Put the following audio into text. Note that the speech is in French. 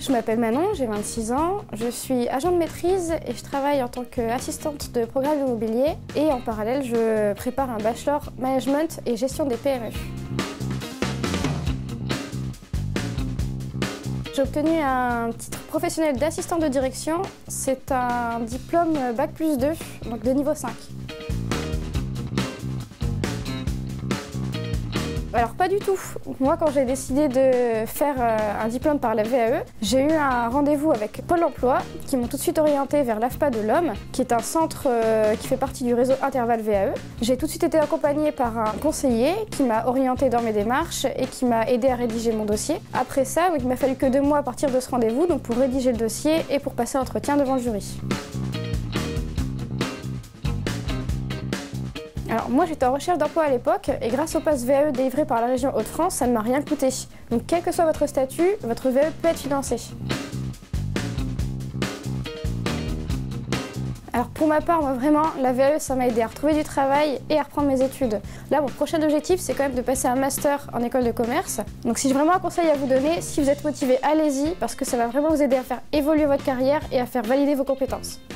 Je m'appelle Manon, j'ai 26 ans, je suis agent de maîtrise et je travaille en tant qu'assistante de programme immobilier et en parallèle je prépare un bachelor management et gestion des PME. J'ai obtenu un titre professionnel d'assistant de direction, c'est un diplôme Bac+2, donc de niveau 5. Alors pas du tout. Moi quand j'ai décidé de faire un diplôme par la VAE, j'ai eu un rendez-vous avec Pôle emploi qui m'ont tout de suite orientée vers l'AFPA de l'Homme, qui est un centre qui fait partie du réseau Interval VAE. J'ai tout de suite été accompagnée par un conseiller qui m'a orientée dans mes démarches et qui m'a aidée à rédiger mon dossier. Après ça, il m'a fallu que 2 mois à partir de ce rendez-vous donc pour rédiger le dossier et pour passer l'entretien devant le jury. Alors moi j'étais en recherche d'emploi à l'époque et grâce au pass VAE délivré par la région Hauts-de-France, ça ne m'a rien coûté. Donc quel que soit votre statut, votre VAE peut être financé. Alors pour ma part, moi vraiment, la VAE ça m'a aidé à retrouver du travail et à reprendre mes études. Là mon prochain objectif c'est quand même de passer un master en école de commerce. Donc si j'ai vraiment un conseil à vous donner, si vous êtes motivé, allez-y parce que ça va vraiment vous aider à faire évoluer votre carrière et à faire valider vos compétences.